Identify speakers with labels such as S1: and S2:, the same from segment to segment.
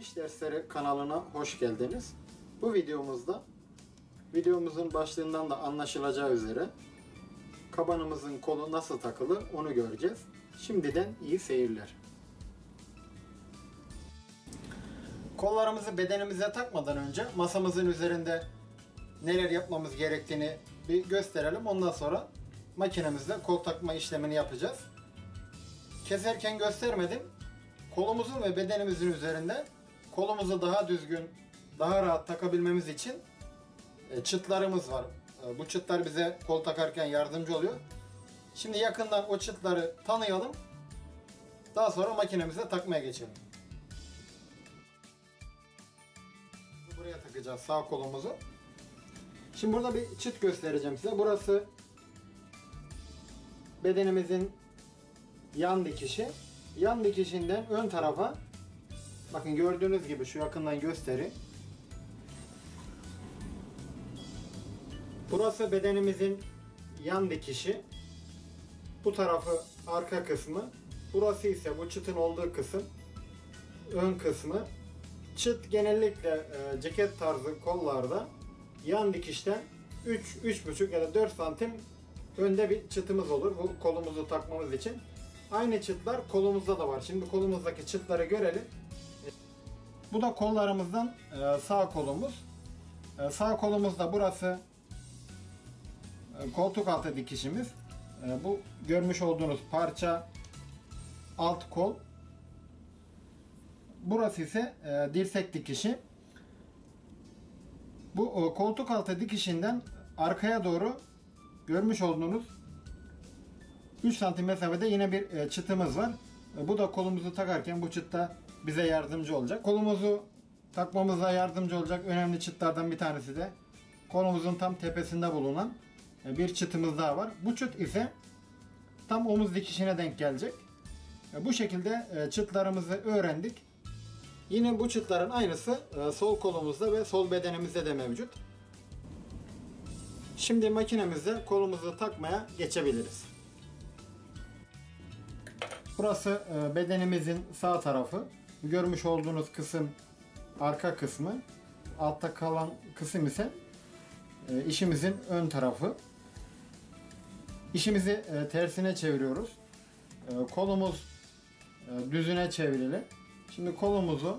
S1: Dikiş Dersleri kanalına hoş geldiniz. Bu videomuzda videomuzun başlığından da anlaşılacağı üzere kabanımızın kolu nasıl takılır onu göreceğiz. Şimdiden iyi seyirler. Kollarımızı bedenimize takmadan önce masamızın üzerinde neler yapmamız gerektiğini bir gösterelim. Ondan sonra makinemizle kol takma işlemini yapacağız. Keserken göstermedim. Kolumuzun ve bedenimizin üzerinde kolumuzu daha düzgün, daha rahat takabilmemiz için çıtlarımız var. Bu çıtlar bize kol takarken yardımcı oluyor. Şimdi yakından o çıtları tanıyalım. Daha sonra makinemize takmaya geçelim. Buraya takacağız sağ kolumuzu. Şimdi burada bir çıt göstereceğim size. Burası bedenimizin yan dikişi. Yan dikişinden ön tarafa, bakın gördüğünüz gibi şu yakından göstereyim. Burası bedenimizin yan dikişi. Bu tarafı arka kısmı. Burası ise bu çıtın olduğu kısım. Ön kısmı. Çıt genellikle ceket tarzı kollarda yan dikişten 3-3,5 ya da 4 santim önde bir çıtımız olur. Bu kolumuzu takmamız için. Aynı çıtlar kolumuzda da var. Şimdi kolumuzdaki çıtları görelim. Bu da kollarımızdan sağ kolumuz. Sağ kolumuzda burası koltuk altı dikişimiz. Bu görmüş olduğunuz parça alt kol. Burası ise dirsek dikişi. Bu koltuk altı dikişinden arkaya doğru görmüş olduğunuz 3 santim mesafede yine bir çıtımız var. Bu da kolumuzu takarken bu çıt da bize yardımcı olacak. Kolumuzu takmamıza yardımcı olacak önemli çıtlardan bir tanesi de kolumuzun tam tepesinde bulunan bir çıtımız daha var. Bu çıt ise tam omuz dikişine denk gelecek. Bu şekilde çıtlarımızı öğrendik. Yine bu çıtların aynısı sol kolumuzda ve sol bedenimizde de mevcut. Şimdi makinemizde kolumuzu takmaya geçebiliriz. Burası bedenimizin sağ tarafı. Görmüş olduğunuz kısım arka kısmı. Altta kalan kısım ise işimizin ön tarafı. İşimizi tersine çeviriyoruz. Kolumuz düzüne çevrili. Şimdi kolumuzu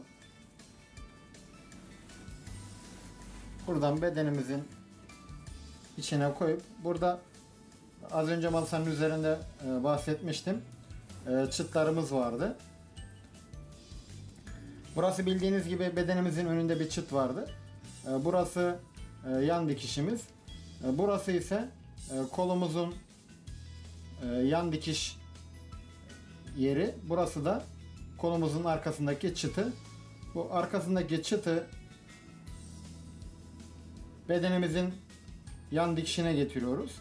S1: buradan bedenimizin içine koyup, burada az önce masanın üzerinde bahsetmiştim. Çıtlarımız vardı. Burası bildiğiniz gibi bedenimizin önünde bir çıt vardı. Burası yan dikişimiz. Burası ise kolumuzun yan dikiş yeri. Burası da kolumuzun arkasındaki çıtı. Bu arkasındaki çıtı bedenimizin yan dikişine getiriyoruz.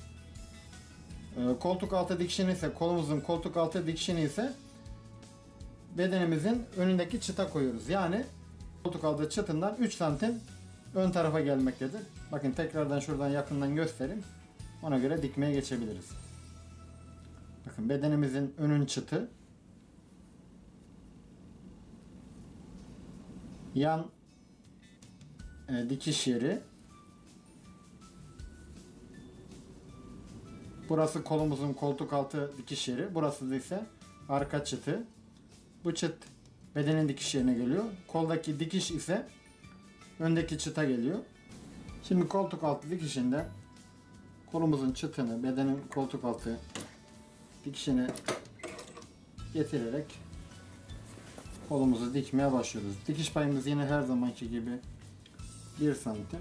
S1: Koltuk altı dikişini ise kolumuzun koltuk altı dikişini ise bedenimizin önündeki çıta koyuyoruz. Yani koltuk altı çıtından 3 santim ön tarafa gelmektedir. Bakın tekrardan şuradan yakından göstereyim. Ona göre dikmeye geçebiliriz. Bakın bedenimizin önün çıtı. Yan dikiş yeri. Burası kolumuzun koltuk altı dikiş yeri. Burası ise arka çıtı. Bu çıt bedenin dikiş yerine geliyor. Koldaki dikiş ise öndeki çıta geliyor. Şimdi koltuk altı dikişinde kolumuzun çıtını bedenin koltuk altı dikişine getirerek kolumuzu dikmeye başlıyoruz. Dikiş payımız yine her zamanki gibi 1 santim.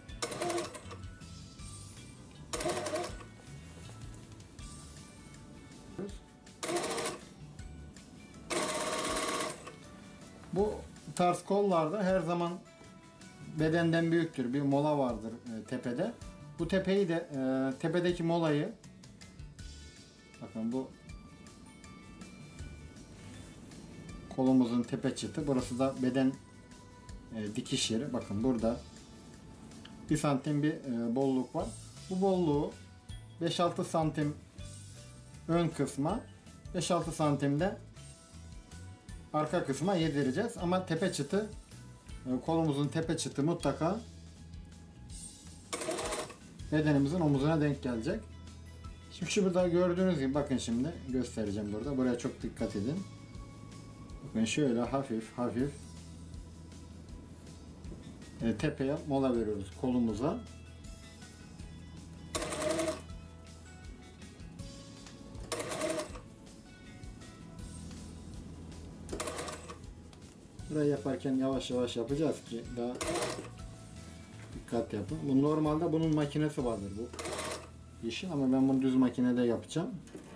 S1: Bu tarz kollarda her zaman bedenden büyüktür. Bir mola vardır tepede. Bu tepeyi de tepedeki molayı, bakın bu kolumuzun tepe çıtı. Burası da beden dikiş yeri. Bakın burada 1 santim bir bolluk var. Bu bolluğu 5-6 santim ön kısma, 5-6 santimde arka kısma yedireceğiz. Ama tepe çıtı, kolumuzun tepe çıtı mutlaka bedenimizin omuzuna denk gelecek. Şimdi şurada gördüğünüz gibi, bakın şimdi göstereceğim burada. Buraya çok dikkat edin. Bakın şöyle hafif hafif tepeye mola veriyoruz kolumuza. Burayı yaparken yavaş yavaş yapacağız ki daha dikkat yapın. Bu normalde bunun makinesi vardır bu işin, ama ben bunu düz makinede yapacağım.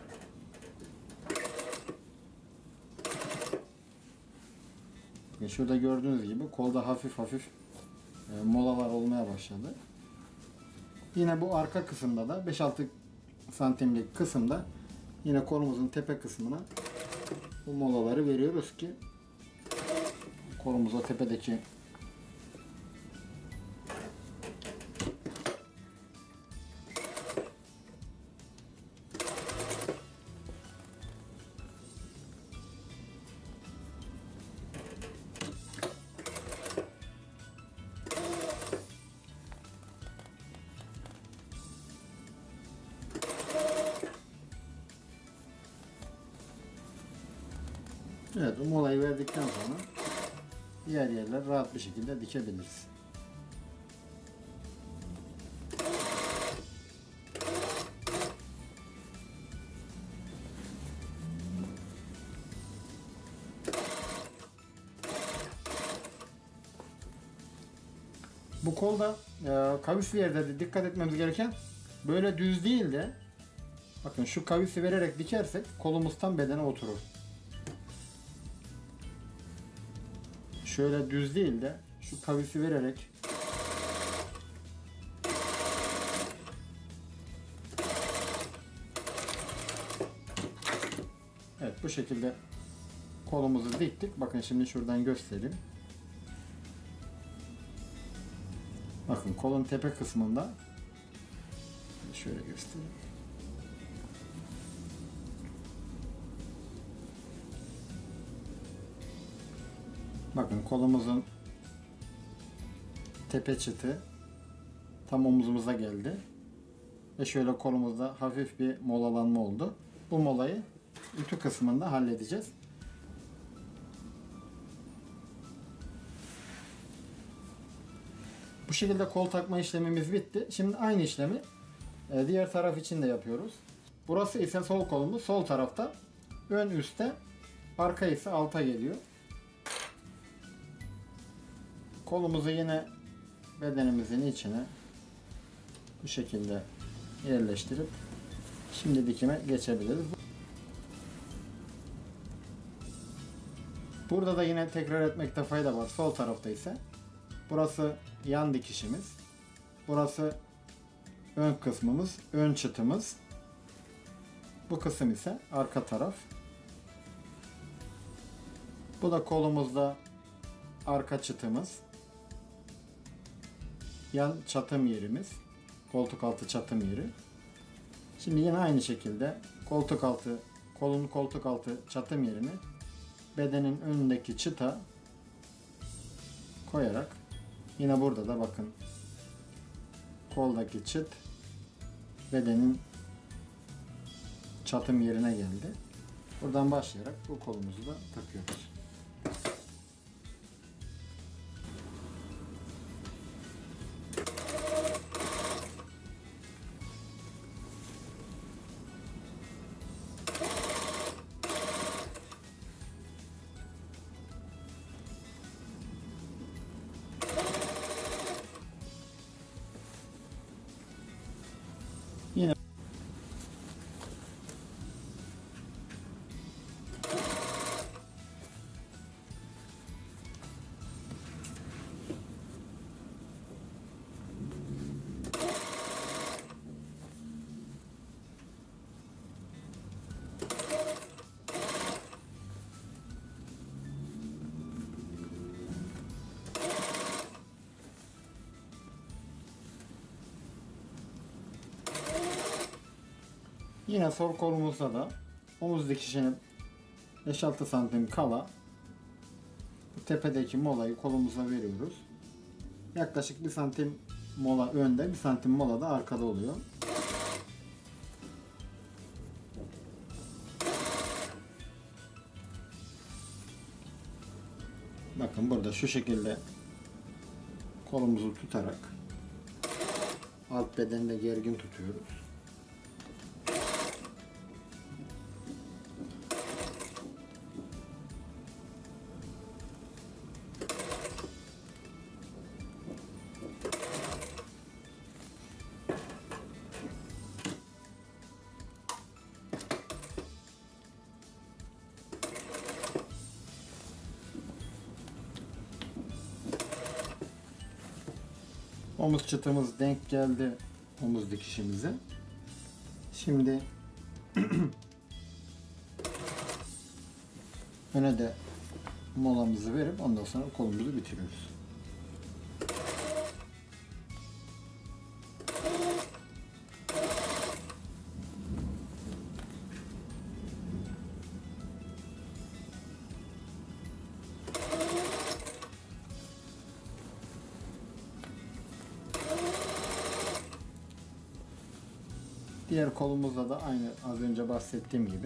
S1: Şurada gördüğünüz gibi kolda hafif hafif molalar olmaya başladı. Yine bu arka kısımda da 5-6 santimlik kısımda yine kolumuzun tepe kısmına bu molaları veriyoruz ki kolumuza tepedeki evet, bu molayı verdikten sonra diğer yerler rahat bir şekilde dikebiliriz. Bu kolda kavisli yerde de dikkat etmemiz gereken, böyle düz değil de bakın şu kavisi vererek dikersek kolumuz tam bedene oturur. Şöyle düz değil de şu kavisi vererek evet, bu şekilde kolumuzu diktik. Bakın şimdi şuradan göstereyim. Bakın kolun tepe kısmında şöyle göstereyim. Bakın kolumuzun tepe çıtı tam omuzumuza geldi. Ve şöyle kolumuzda hafif bir molalanma oldu. Bu molayı ütü kısmında halledeceğiz. Bu şekilde kol takma işlemimiz bitti. Şimdi aynı işlemi diğer taraf için de yapıyoruz. Burası ise sol kolumuz. Sol tarafta ön üstte, arka ise alta geliyor. Kolumuzu yine bedenimizin içine bu şekilde yerleştirip şimdi dikime geçebiliriz. Burada da yine tekrar etmekte fayda var. Sol tarafta ise burası yan dikişimiz. Burası ön kısmımız, ön çıtımız. Bu kısım ise arka taraf. Bu da kolumuzda arka çıtımız. Yan çatım yerimiz. Koltuk altı çatım yeri. Şimdi yine aynı şekilde koltuk altı, kolun koltuk altı çatım yerini bedenin önündeki çıta koyarak, yine burada da bakın koldaki çıt bedenin çatım yerine geldi. Buradan başlayarak bu kolumuzu da takıyoruz. Yine Yine sol kolumuzda da omuz dikişinin 5-6 santim kala tepedeki molayı kolumuza veriyoruz. Yaklaşık 1 santim mola önde, 1 santim mola da arkada oluyor. Bakın burada şu şekilde kolumuzu tutarak alt bedeni de gergin tutuyoruz. Omuz çıtımız denk geldi omuz dikişimize. Şimdi öne de molamızı verip ondan sonra kolumuzu bitiriyoruz. Diğer kolumuzda da aynı az önce bahsettiğim gibi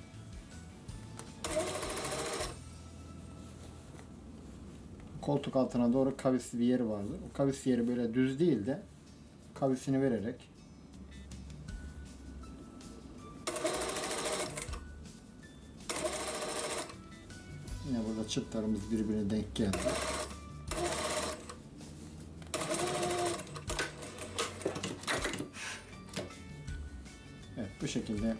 S1: koltuk altına doğru kavisli bir yeri vardır. O kavis yeri böyle düz değil de kavisini vererek yine burada çıtlarımız birbirine denk geldi. Evet, bu şekilde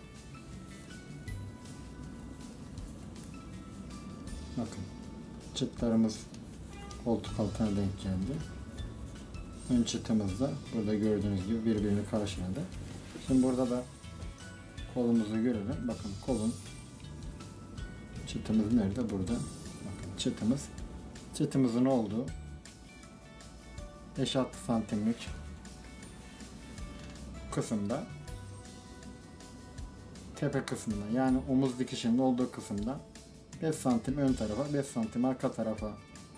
S1: bakın çıtlarımız koltuk altına denk geldi. Ön çıtımız da burada gördüğünüz gibi birbirini karşıladı. Şimdi burada da kolumuzu görelim. Bakın kolun çıtımız nerede? Burada. Bakın çıtımızın olduğu 5-6 santimlik kısımda, tepe kısmında, yani omuz dikişinin olduğu kısımda 5 santim ön tarafa, 5 santim arka tarafa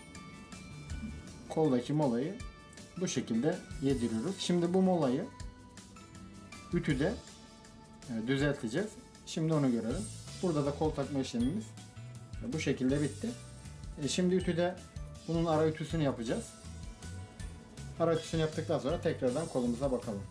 S1: koldaki molayı bu şekilde yediriyoruz. Şimdi bu molayı ütüde düzelteceğiz. Şimdi onu görelim. Burada da kol takma işlemimiz bu şekilde bitti. Şimdi ütüde bunun ara ütüsünü yapacağız. Ara ütüsünü yaptıktan sonra tekrardan kolumuza bakalım.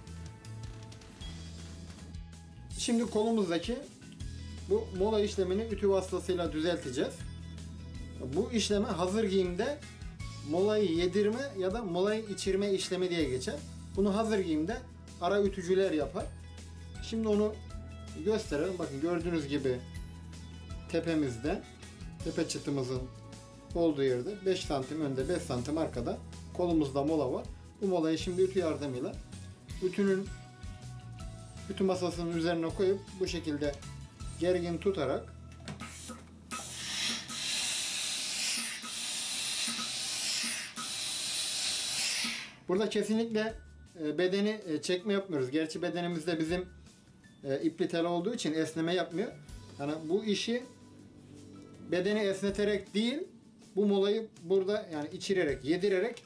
S1: Şimdi kolumuzdaki bu mola işlemini ütü vasıtasıyla düzelteceğiz. Bu işleme hazır giyimde molayı yedirme ya da molayı içirme işlemi diye geçer. Bunu hazır giyimde ara ütücüler yapar. Şimdi onu gösterelim. Bakın gördüğünüz gibi tepemizde, tepe çıtımızın olduğu yerde 5 santim önde, 5 santim arkada kolumuzda mola var. Bu molayı şimdi ütü yardımıyla ütü masasının üzerine koyup bu şekilde gergin tutarak burada kesinlikle bedeni çekme yapmıyoruz. Gerçi bedenimizde bizim ipli tel olduğu için esneme yapmıyor. Yani bu işi bedeni esneterek değil, bu molayı burada yani içirerek, yedirerek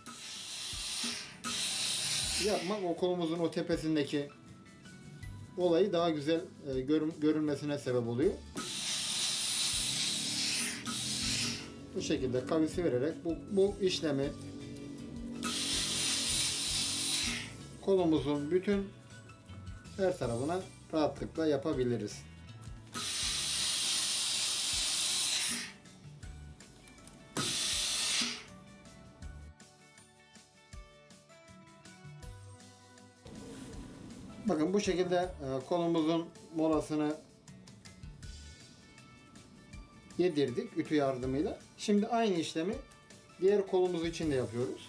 S1: yapmak o kolumuzun o tepesindeki olayı daha güzel görünmesine sebep oluyor. Bu şekilde kavisi vererek bu işlemi kolumuzun bütün her tarafına rahatlıkla yapabiliriz. Bakın bu şekilde kolumuzun molasını yedirdik ütü yardımıyla. Şimdi aynı işlemi diğer kolumuz için de yapıyoruz.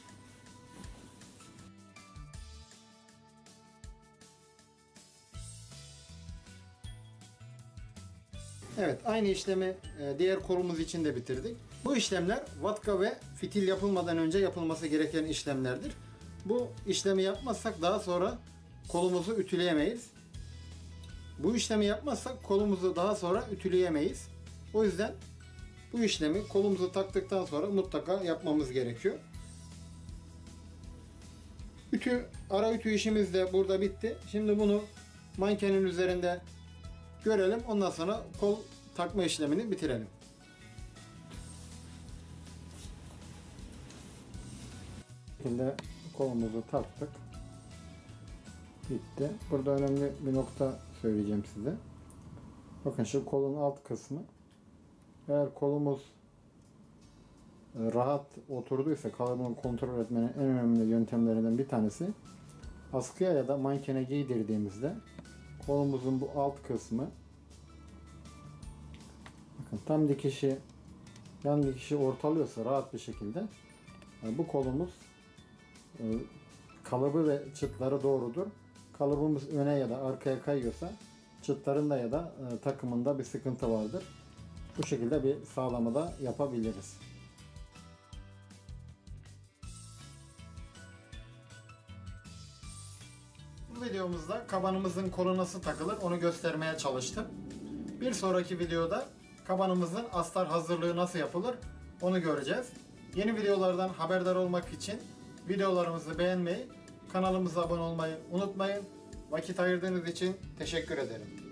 S1: Evet, aynı işlemi diğer kolumuz için de bitirdik. Bu işlemler vatka ve fitil yapılmadan önce yapılması gereken işlemlerdir. Bu işlemi yapmazsak daha sonra kolumuzu ütüleyemeyiz. Bu işlemi yapmazsak kolumuzu daha sonra ütüleyemeyiz. O yüzden Bu işlemi kolumuzu taktıktan sonra mutlaka yapmamız gerekiyor. Ara ütü işimiz de burada bitti. Şimdi bunu mankenin üzerinde görelim. Ondan sonra kol takma işlemini bitirelim. Şekilde kolumuzu taktık. Bitti. Burada önemli bir nokta söyleyeceğim size. Bakın şu kolun alt kısmı. Eğer kolumuz rahat oturduysa kalıbını kontrol etmenin en önemli yöntemlerinden bir tanesi askıya ya da mankene giydirdiğimizde kolumuzun bu alt kısmı, bakın tam dikişi, yan dikişi ortalıyorsa rahat bir şekilde bu kolumuz kalıbı ve çıtları doğrudur. Kalıbımız öne ya da arkaya kayıyorsa çıtlarında ya da takımında bir sıkıntı vardır. Bu şekilde bir sağlama da yapabiliriz. Bu videomuzda kabanımızın kolu nasıl takılır onu göstermeye çalıştım. Bir sonraki videoda kabanımızın astar hazırlığı nasıl yapılır onu göreceğiz. Yeni videolardan haberdar olmak için videolarımızı beğenmeyi, kanalımıza abone olmayı unutmayın. Vakit ayırdığınız için teşekkür ederim.